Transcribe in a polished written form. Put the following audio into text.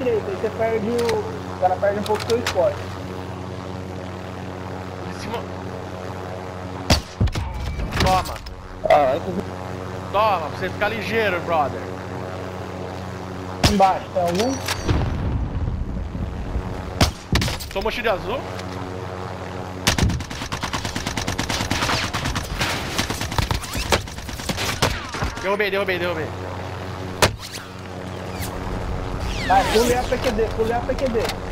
direita, aí você perde o cara perde um pouco do seu esporte. De cima. Toma. Ah, Toma, pra você ficar ligeiro, brother. embaixo, tem algum? Tomou tiro de azul. Derrubei. Vai, pule a PQD.